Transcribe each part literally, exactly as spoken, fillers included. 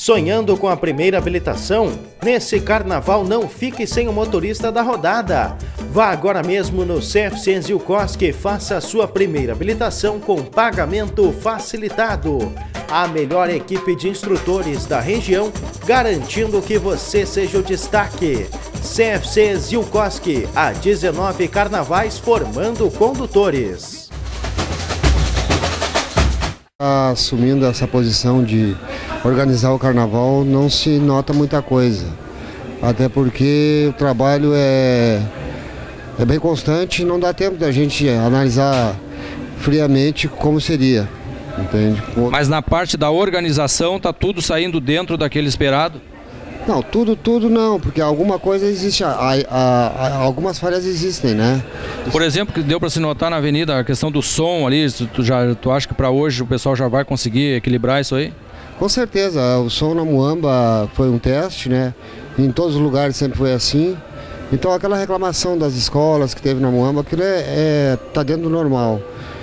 Sonhando com a primeira habilitação? Nesse carnaval não fique sem o motorista da rodada. Vá agora mesmo no C F C Zilkowski e faça a sua primeira habilitação com pagamento facilitado. A melhor equipe de instrutores da região, garantindo que você seja o destaque. C F C Zilkowski, há dezenove carnavais formando condutores. Assumindo essa posição de organizar o carnaval, não se nota muita coisa. Até porque o trabalho é, é bem constante e não dá tempo da gente analisar friamente como seria. Entende? Mas na parte da organização está tudo saindo dentro daquele esperado? Não, tudo, tudo não, porque alguma coisa existe, a, a, a, algumas falhas existem, né? Por exemplo, que deu para se notar na avenida a questão do som ali, tu, já, tu acha que para hoje o pessoal já vai conseguir equilibrar isso aí? Com certeza, o som na Muamba foi um teste, né? Em todos os lugares sempre foi assim. Então aquela reclamação das escolas que teve na Muamba, aquilo é, é, tá dentro do normal.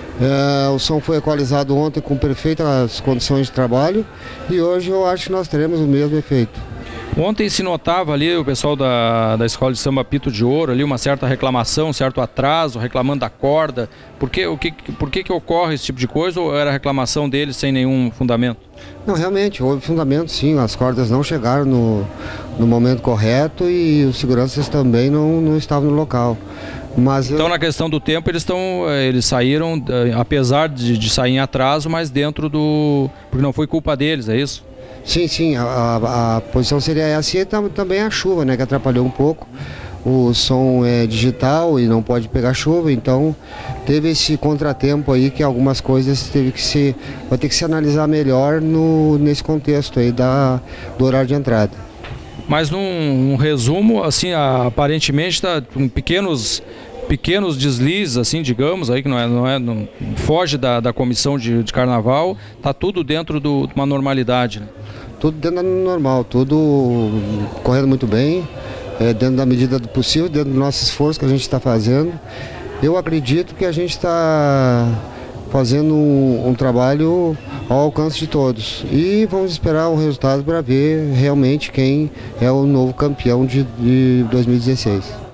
É, o som foi equalizado ontem com perfeitas condições de trabalho e hoje eu acho que nós teremos o mesmo efeito. Ontem se notava ali o pessoal da, da escola de samba Pito de Ouro, ali uma certa reclamação, um certo atraso, reclamando da corda. Por que, o que, por que que ocorre esse tipo de coisa ou era reclamação deles sem nenhum fundamento? Não, realmente, houve fundamento sim, as cordas não chegaram no, no momento correto e os seguranças também não, não estavam no local. Mas então eu... na questão do tempo eles, tão, eles saíram, apesar de, de sair em atraso, mas dentro do... porque não foi culpa deles, é isso? Sim, sim, a, a, a posição seria essa e também a chuva, né, que atrapalhou um pouco. O som é digital e não pode pegar chuva, então teve esse contratempo aí que algumas coisas teve que se, vai ter que se analisar melhor no, nesse contexto aí da, do horário de entrada. Mas num um resumo, assim, aparentemente está com pequenos, pequenos deslizes, assim, digamos, aí que não é, não é, não, foge da, da comissão de, de carnaval, está tudo dentro do, de uma normalidade, né? Tudo dentro do normal, tudo correndo muito bem, é, dentro da medida do possível, dentro do nosso esforço que a gente está fazendo. Eu acredito que a gente está fazendo um, um trabalho ao alcance de todos e vamos esperar o resultado para ver realmente quem é o novo campeão de, de dois mil e dezesseis.